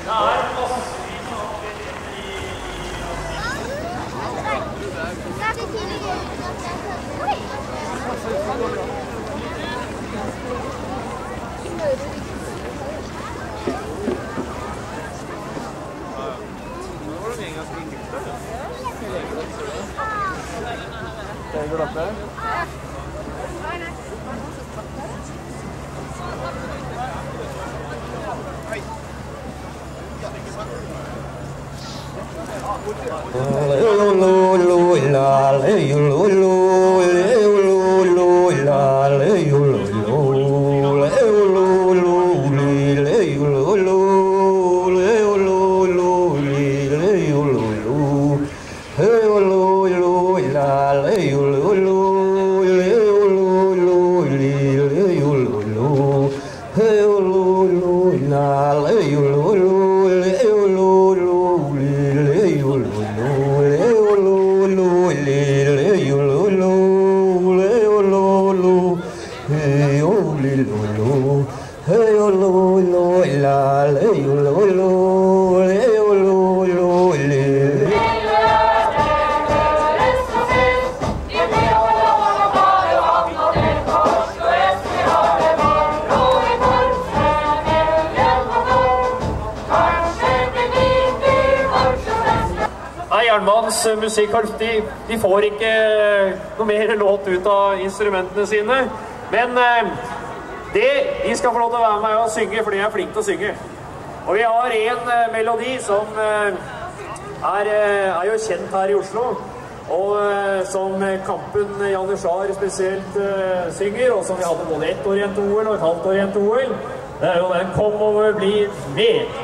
Jernbanens musikkorps, de får ikke noe mer låt ut av instrumentene sine, men de skal få lov til å være med og synge, for de er flinke til å synge. Og vi har en melodi som er jo kjent her i Oslo, og som Kampen Janitsjar spesielt synger, og som vi hadde både ett Orient-OL og et halvt Orient-OL. Det er jo den «Kom over, bli med».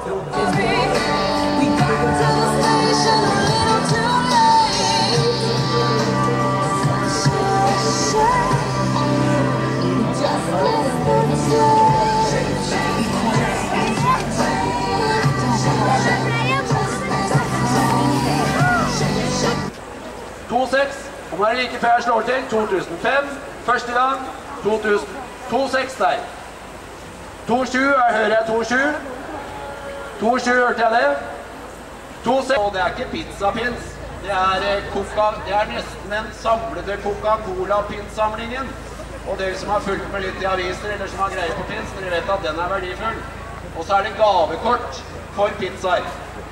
Om det er like før jeg slår til, 2005, første gang, 2-6 der. 2-7, hører jeg 2-7. 2-7, hørte jeg det. 2-6, og det er ikke pizzapins. Det er nesten en samlede Coca-Cola-pinssamlingen. Og dere som har fulgt med litt i aviser, eller som har greie på pins, dere vet at den er verdifull. Og så er det gavekort for pizzaer.